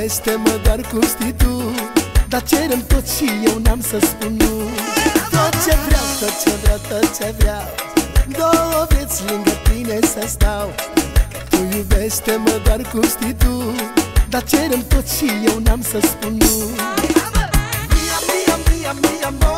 iubește-mă doar cum știi tu, dar cerem tot și eu n-am să spun nu. Tot ce vreau, tot ce vreau, tot ce vreau, două vieți lângă tine să stau. Tu iubește-mă doar cum știi tu, dar cerem tot și eu n-am să spun nu. Mia, mia, mia, mia, amor.